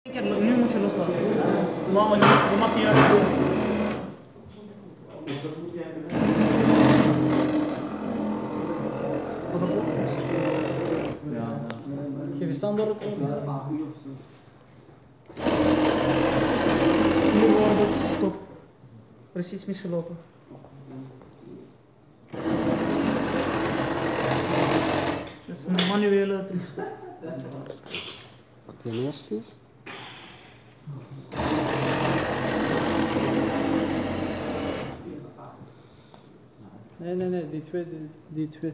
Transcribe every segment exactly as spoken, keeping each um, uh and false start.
Il non ce lo so. No, ma non macchina. Geef je standaard op. Nu wordt het stop. Precies misgelopen. Dat is een manuele terugstop. Pak je eerst eens. Nee, nee, nee, die twee, die, die twee.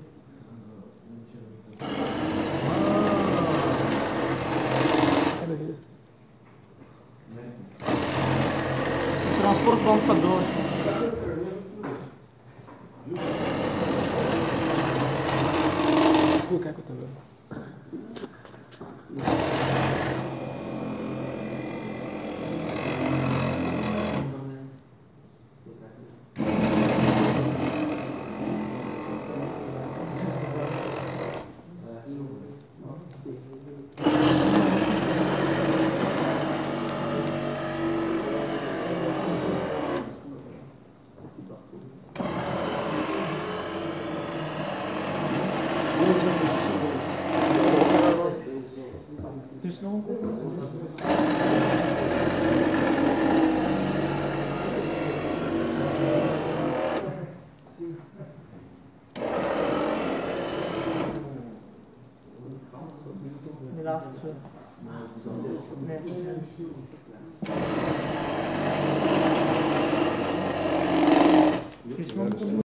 De transportband gaat door. Goed, kijk wat er wil. Dus nog een kop. De laatste twee. Nee.